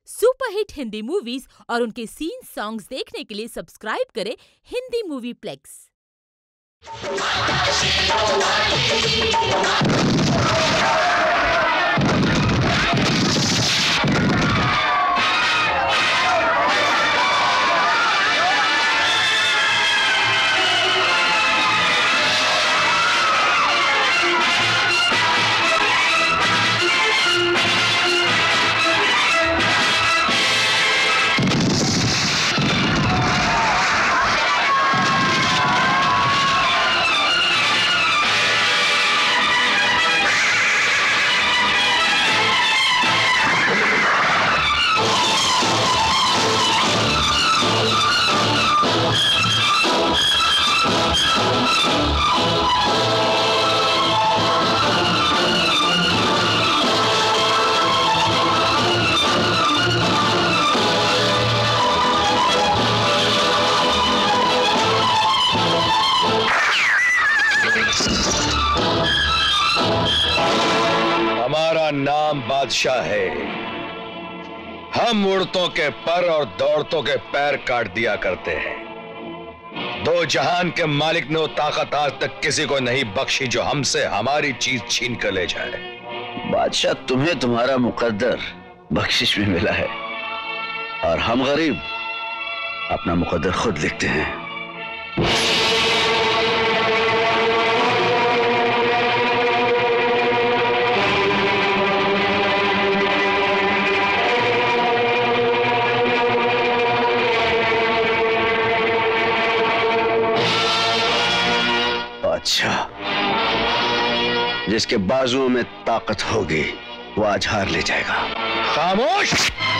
Superhit Hindi movies और उनके scene songs देखने के लिए सब्सक्राइब करें हिंदी मूवी प्लेक्स। हमारा नाम बादशाह है। हम उड़तों के पर और दौड़तों के पैर काट दिया करते हैं। दो जहान के मालिक ने वो ताकत आज तक किसी को नहीं बख्शी जो हमसे हमारी चीज छीन कर ले जाए। बादशाह, तुम्हें तुम्हारा मुकद्दर बख्शिश में मिला है और हम गरीब अपना मुकद्दर खुद लिखते हैं। अच्छा, जिसके बाजुओं में ताकत होगी वो आज हार ले जाएगा। खामोश!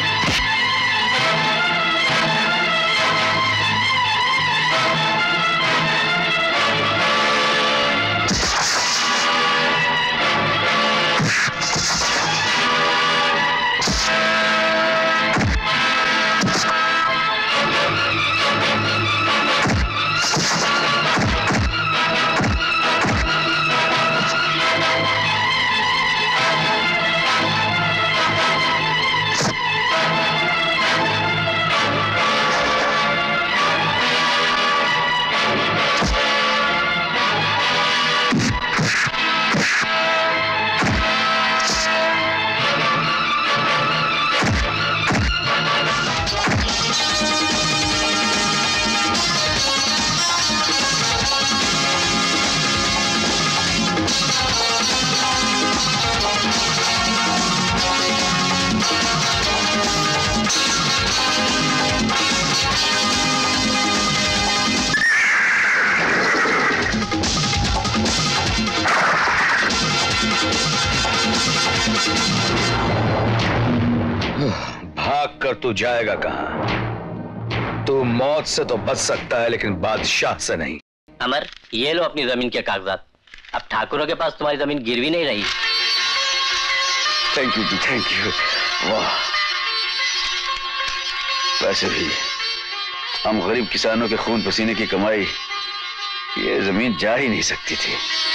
भाग कर तू जाएगा कहां? तू मौत से तो बच सकता है लेकिन बादशाह से नहीं। अमर, ये लो अपनी जमीन के कागजात। अब ठाकुरों के पास तुम्हारी जमीन गिरवी नहीं रही। थैंक यू जी, थैंक यू। वाह, वैसे भी हम गरीब किसानों के खून पसीने की कमाई ये जमीन जा ही नहीं सकती थी।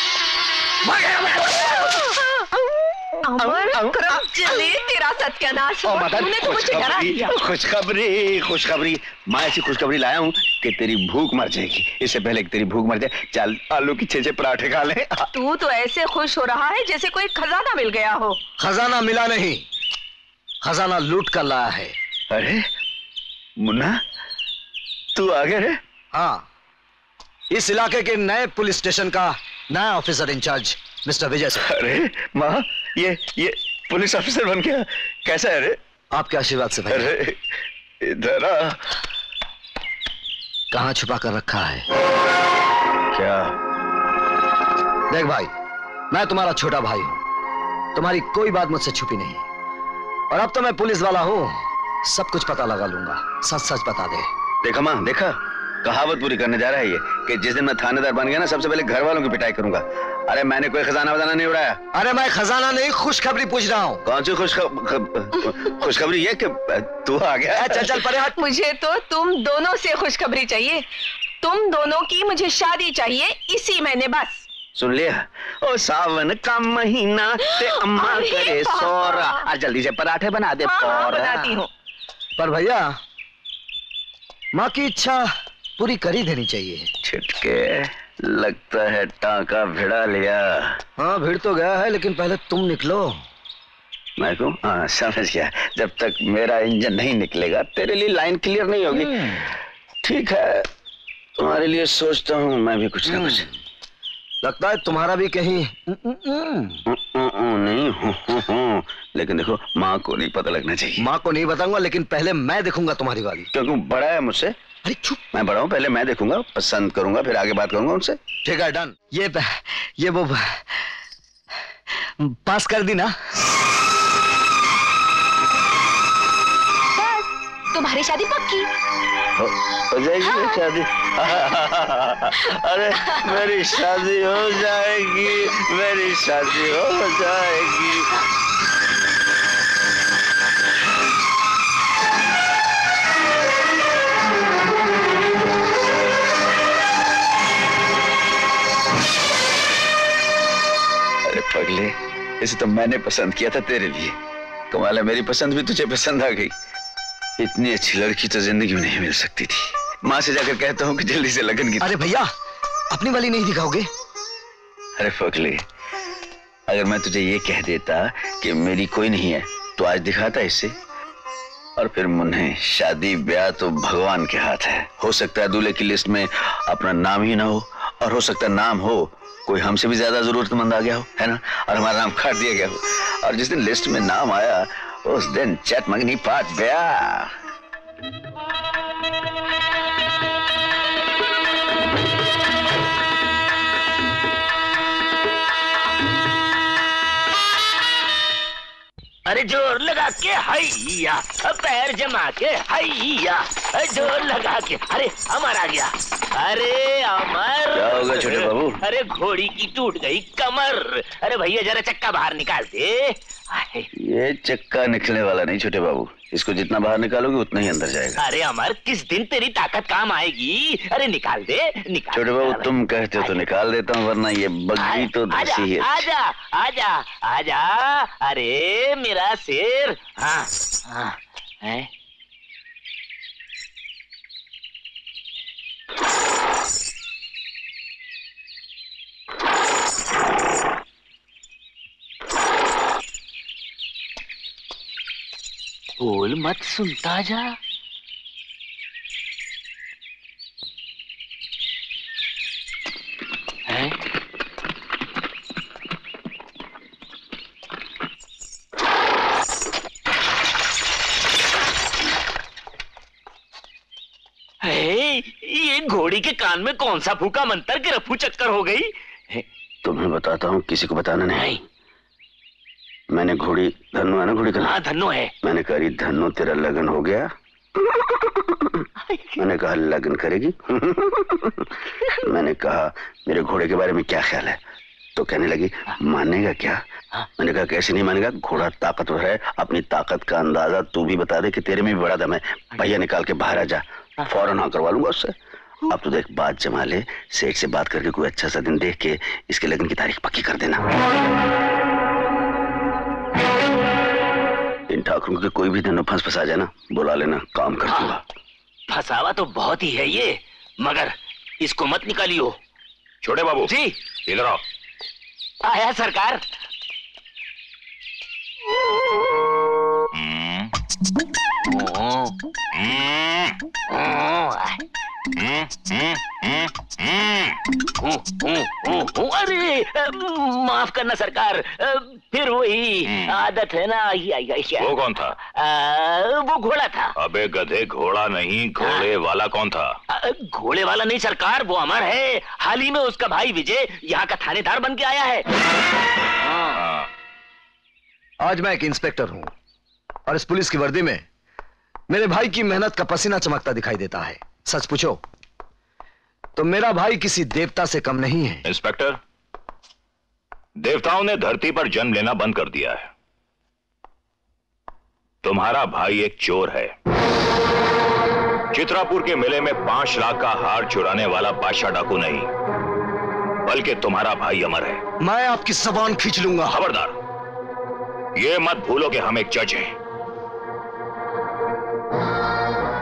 तेरा सत्यानाश हो। तूने तो मुझे डरा दिया। खुशखबरी, खुशखबरी। मैं ऐसी खुशखबरी लाया हूँ कि तेरी भूख मर जाएगी। इससे पहले कि तेरी भूख मर जाए, चल आलू की 6 पराठे खा ले। तू तो ऐसे खुश हो रहा है जैसे कोई खजाना मिल गया हो। खजाना मिला नहीं, खजाना लूट कर लाया है। अरे मुन्ना, तू आ गया रे? हाँ, इस इलाके के नए पुलिस स्टेशन का नया officer incharge mister Vijay sir. अरे माँ, ये पुलिस ऑफिसर बन गया? कैसा है रे? आपके आशीर्वाद से भाई। अरे इधर आ। कहाँ छुपा कर रखा है? क्या? देख भाई, मैं तुम्हारा छोटा भाई हूं। तुम्हारी कोई बात मुझसे छुपी नहीं और अब तो मैं पुलिस वाला हूं, सब कुछ पता लगा लूंगा। सच सच बता दे। देखा माँ, देखा, कहावत पूरी करने जा रहा है ये कि जिस दिन मैं थानेदार बन गया ना, सबसे पहले घर वालों की पिटाई करूंगा। अरे मैंने कोई खजाना वजाना नहीं उड़ाया। अरे मैं खजाना नहीं, खुशखबरी पूछ रहा हूँ। कौन सी खुशखबरी? ये कि तू आ गया? चल चल परे हट। मुझे तो तुम दोनों से खुशखबरी चाहिए। तुम दोनों की मुझे शादी चाहिए इसी महीने बस। सुन लिया? ओ सावन का महीना ते अम्मा करे सोरा। जल्दी से पराठे बना दे। हाँ, बनाती हूँ। पर भैया माँ की इच्छा पूरी कर ही देनी चाहिए। छिटके, लगता है टांका भिड़ा लिया। हाँ भिड़ तो गया है, लेकिन पहले तुम निकलो। मैं कहूँ? हाँ समझ गया। जब तक मेरा इंजन नहीं निकलेगा तेरे लिए लाइन क्लियर नहीं होगी। ठीक है, तुम्हारे लिए सोचता हूँ मैं भी कुछ ना कुछ। लगता है तुम्हारा भी कहीं नहीं। लेकिन देखो, माँ को नहीं पता लगना चाहिए। माँ को नहीं बताऊंगा, लेकिन पहले मैं देखूंगा तुम्हारी वाली। क्योंकि बड़ा है मुझसे। अरे चुप। मैं बड़ा हूँ, पहले मैं देखूंगा, पसंद करूंगा, फिर आगे बात करूंगा उनसे। ठीक है, डन। ये वो पास कर दी ना। तुम्हारी शादी पक्की हो जाएगी मेरी शादी। अरे मेरी शादी हो जाएगी, मेरी शादी हो जाएगी। अरे पगले, इसे तो मैंने पसंद किया था तेरे लिए। कमाल है, मेरी पसंद भी तुझे पसंद आ गई। इतनी अच्छी लड़की तो जिंदगी में नहीं मिल सकती थी। माँ से जाकर कहता हूँ कि जल्दी से लगन की। अरे भैया, अपनी वाली नहीं दिखाओगे? अरे फकले, अगर मैं तुझे ये कह देता कि मेरी कोई नहीं है तो आज दिखाता इससे। और फिर मुन्ने, शादी ब्याह तो भगवान के हाथ है। हो सकता है दूल्हे की लिस्ट में अपना नाम ही ना हो, और हो सकता है नाम हो, कोई हमसे भी ज्यादा जरूरतमंद आ गया हो, है ना, और हमारा नाम काट दिया गया हो। और जिस दिन लिस्ट में नाम आया उस दिन चट मंगनी पाठ ब्याह। अरे जोर लगा के हैया, पैर जमा के हैया, जोर लगा के। अरे अमर आ गया। अरे अमर, क्या होगा छोटे बाबू? अरे घोड़ी की टूट गई कमर। अरे भैया जरा चक्का बाहर निकाल दे। ये चक्का निकलने वाला नहीं छोटे बाबू, इसको जितना बाहर निकालोगे उतना ही अंदर जाएगा। अरे अमर, किस दिन तेरी ताकत काम आएगी। अरे निकाल दे, निकाल। छोटे बाबू तुम कहते हो तो निकाल देता हूँ, वरना ये बग्गी तो धसी है। आजा आजा आजा। अरे मेरा शेर। हाँ हाँ है। बोल मत, सुनता जा। है? ये घोड़ी के कान में कौन सा फूका मंतर के रफू चक्कर हो गई? तुम्हें बताता हूँ, किसी को बताना नहीं। मैंने घोड़ी, धन्नो है ना घोड़ी का? हाँ धन्नो है। मैंने कहा धन्नो तेरा लगन हो गया। मैंने कहा लगन करेगी। मैंने कहा मेरे घोड़े के बारे में क्या ख्याल है? तो कहने लगी मानेगा क्या? मैंने कहा कैसे नहीं मानेगा, घोड़ा ताकतवर है, अपनी ताकत का अंदाजा तू भी बता दे कि तेरे में भी बड़ा दम है। भैया निकाल के बाहर आ जा, फौरन हाँ करवा लूंगा उससे। अब तो देख, बात जमा ले, सेठ से बात करके कोई अच्छा सा दिन देख के इसके लगन की तारीख पक्की कर देना। इन ठाकुरों के कोई भी धनो फंसा जाए ना, बुला लेना, काम कर दूंगा। फंसावा तो बहुत ही है ये, मगर इसको मत निकालियो। छोटे बाबू जी इधर आओ। आया सरकार। अरे माफ करना सरकार, फिर वही आदत है ना। वो कौन था? वो घोड़ा था। अबे गधे, घोड़ा नहीं, घोड़े वाला कौन था? घोड़े वाला नहीं सरकार, वो अमर है। हाल ही में उसका भाई विजय यहाँ का थानेदार बन के आया है। आज मैं एक इंस्पेक्टर हूं और इस पुलिस की वर्दी में मेरे भाई की मेहनत का पसीना चमकता दिखाई देता है। सच पूछो तो मेरा भाई किसी देवता से कम नहीं है। इंस्पेक्टर, देवताओं ने धरती पर जन्म लेना बंद कर दिया है। तुम्हारा भाई एक चोर है। चित्रापुर के मेले में 5 लाख का हार चुराने वाला बादशाह डाकू नहीं, बल्कि तुम्हारा भाई अमर है। मैं आपकी जबान खींच लूंगा। खबरदार, ये मत भूलो कि हम एक जज हैं।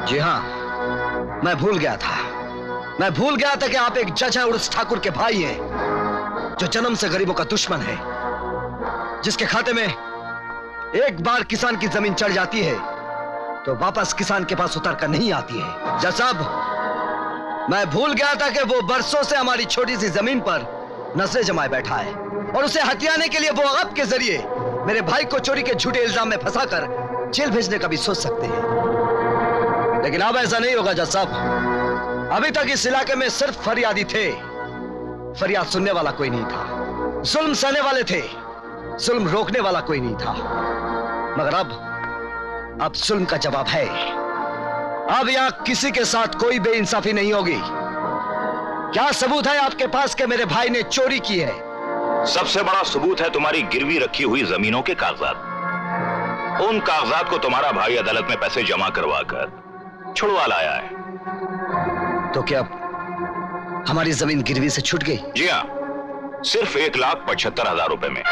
जी हाँ, मैं भूल गया था। मैं भूल गया था कि आप एक जज हैं और उस ठाकुर के भाई हैं जो जन्म से गरीबों का दुश्मन है, जिसके खाते में एक बार किसान की जमीन चढ़ जाती है तो वापस किसान के पास उतर कर नहीं आती है। जज साहब, मैं भूल गया था कि वो बरसों से हमारी छोटी सी जमीन पर नजरें जमाए बैठा है और उसे हथियाने के लिए वो अगब के जरिए मेरे भाई को चोरी के झूठे इल्जाम में फंसाकर जेल भेजने का भी सोच सकते हैं। लेकिन अब ऐसा नहीं होगा जज साहब। अभी तक इस इलाके में सिर्फ फरियादी थे, फरियाद सुनने वाला कोई नहीं था। जुल्म सहने वाले थे, जुल्म रोकने वाला कोई नहीं था। मगर अब जुल्म का जवाब है। अब यहां किसी के साथ कोई बेइंसाफी नहीं होगी। क्या सबूत है आपके पास कि मेरे भाई ने चोरी की है? सबसे बड़ा सबूत है तुम्हारी गिरवी रखी हुई जमीनों के कागजात। उन कागजात को तुम्हारा भाई अदालत में पैसे जमा करवाकर छुड़वा लाया है। तो क्या अब हमारी जमीन गिरवी से छूट गई? जी हाँ, सिर्फ 1,75,000 रुपए में।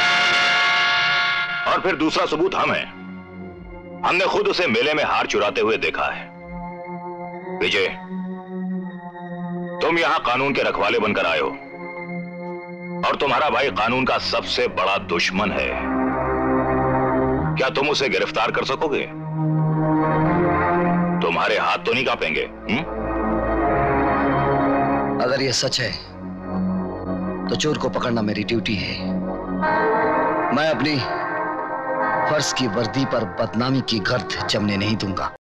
और फिर दूसरा सबूत हम है। हमने खुद उसे मेले में हार चुराते हुए देखा है। विजय, तुम यहां कानून के रखवाले बनकर आए हो और तुम्हारा भाई कानून का सबसे बड़ा दुश्मन है। क्या तुम उसे गिरफ्तार कर सकोगे? तुम्हारे हाथ तो नहीं कांपेंगे? अगर यह सच है तो चोर को पकड़ना मेरी ड्यूटी है। मैं अपनी फर्ज की वर्दी पर बदनामी की गर्द जमने नहीं दूंगा।